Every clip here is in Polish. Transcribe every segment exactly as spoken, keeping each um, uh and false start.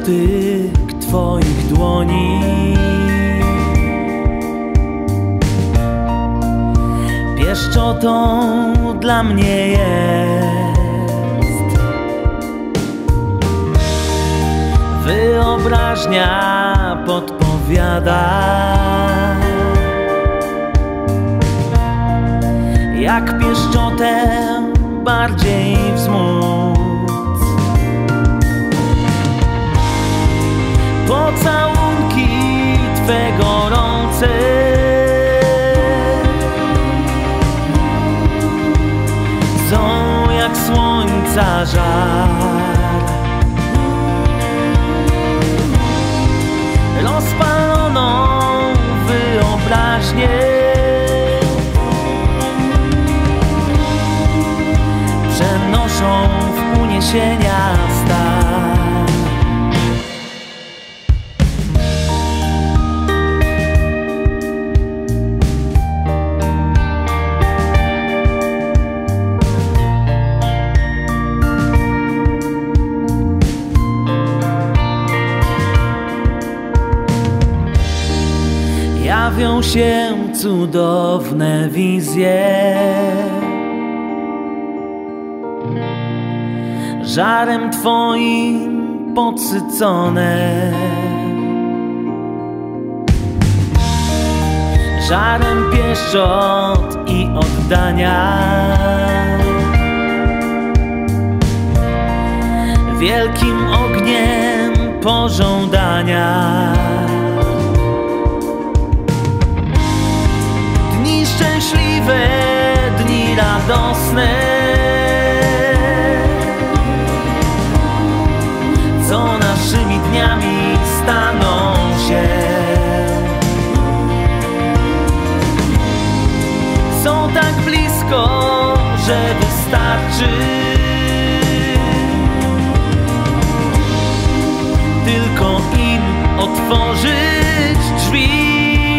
dotyk Twoich dłoni. Pieszczotą dla mnie jest wyobraźnia podpowiada, jak pieszczotę bardziej wzmóc. Pocałunki Twe gorące są jak słońca żar. Rozpaloną wyobraźnię przenoszą w uniesienia stan. Jawią się cudowne wizje, żarem Twoim podsycone, żarem pieszczot i oddania, wielkim ogniem pożądania. Dni szczęśliwe, dni radosne, co naszymi dniami staną się, są tak blisko, że wystarczy tylko im otworzyć drzwi.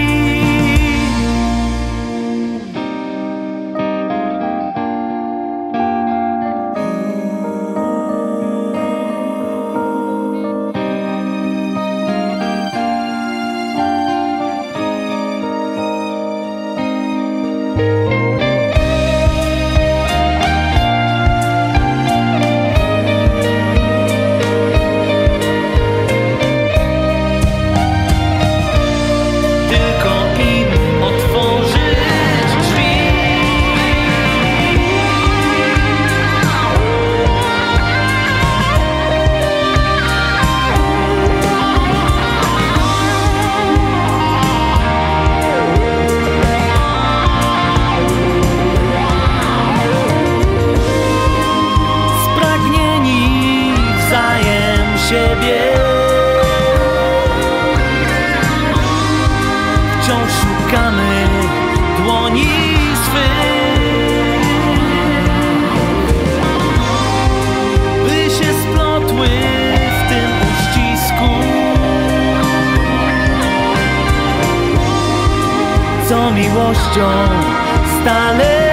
Siebie wciąż szukamy dłoni swych, by się splotły w tym uścisku, co miłością stale